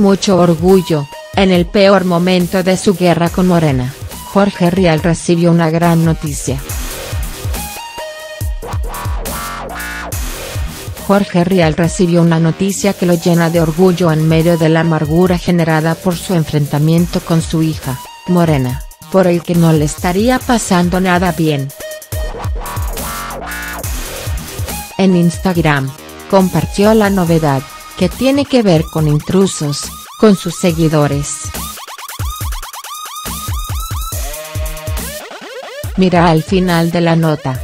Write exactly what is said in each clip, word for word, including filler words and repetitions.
mucho orgullo. En el peor momento de su guerra con Morena, Jorge Rial recibió una gran noticia. Jorge Rial recibió una noticia que lo llena de orgullo en medio de la amargura generada por su enfrentamiento con su hija, Morena, por el que no le estaría pasando nada bien. En Instagram, compartió la novedad, que tiene que ver con Intrusos, con sus seguidores. Mira al final de la nota.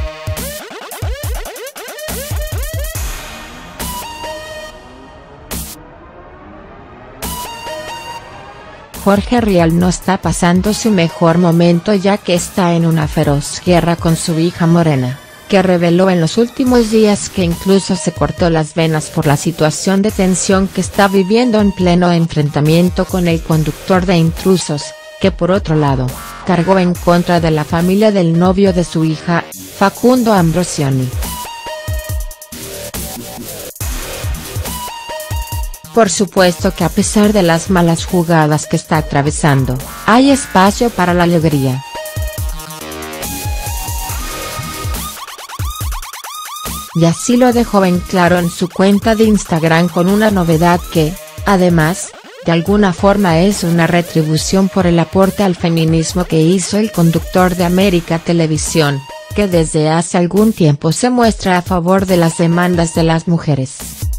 Jorge Rial no está pasando su mejor momento ya que está en una feroz guerra con su hija Morena, que reveló en los últimos días que incluso se cortó las venas por la situación de tensión que está viviendo en pleno enfrentamiento con el conductor de Intrusos, que por otro lado, cargó en contra de la familia del novio de su hija, Facundo Ambrosioni. Por supuesto que a pesar de las malas jugadas que está atravesando, hay espacio para la alegría. Y así lo dejó en claro en su cuenta de Instagram con una novedad que, además, de alguna forma es una retribución por el aporte al feminismo que hizo el conductor de América Televisión, que desde hace algún tiempo se muestra a favor de las demandas de las mujeres.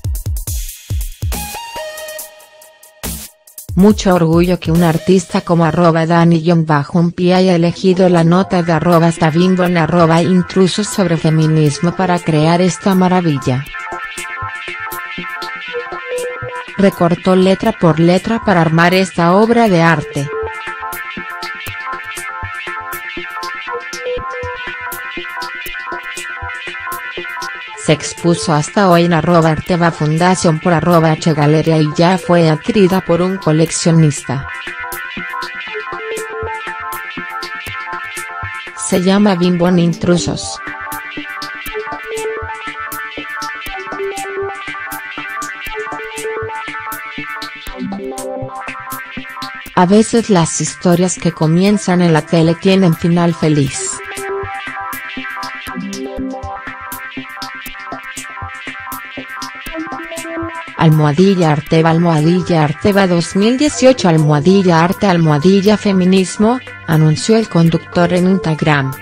Mucho orgullo que un artista como arroba Dani-Umpi haya elegido la nota de arroba Stabimbo en arroba Intrusos sobre feminismo para crear esta maravilla. Recortó letra por letra para armar esta obra de arte. Se expuso hasta hoy en arroba Arteva Fundación por arroba Hgalería y ya fue adquirida por un coleccionista. Se llama Bimbo en Intrusos. A veces las historias que comienzan en la tele tienen final feliz. Almohadilla Arteva Almohadilla Arteva dos mil dieciocho Almohadilla Arte Almohadilla Feminismo, anunció el conductor en Instagram.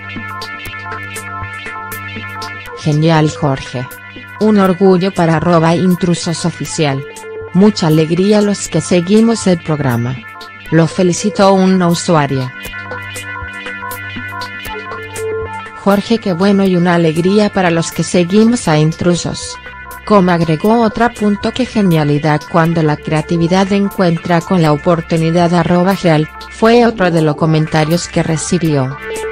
Genial Jorge. Un orgullo para arroba Intrusos oficial. Mucha alegría a los que seguimos el programa. Lo felicitó una usuaria. Jorge, qué bueno y una alegría para los que seguimos a Intrusos. Como agregó otra punto que genialidad cuando la creatividad encuentra con la oportunidad arroba real, fue otro de los comentarios que recibió.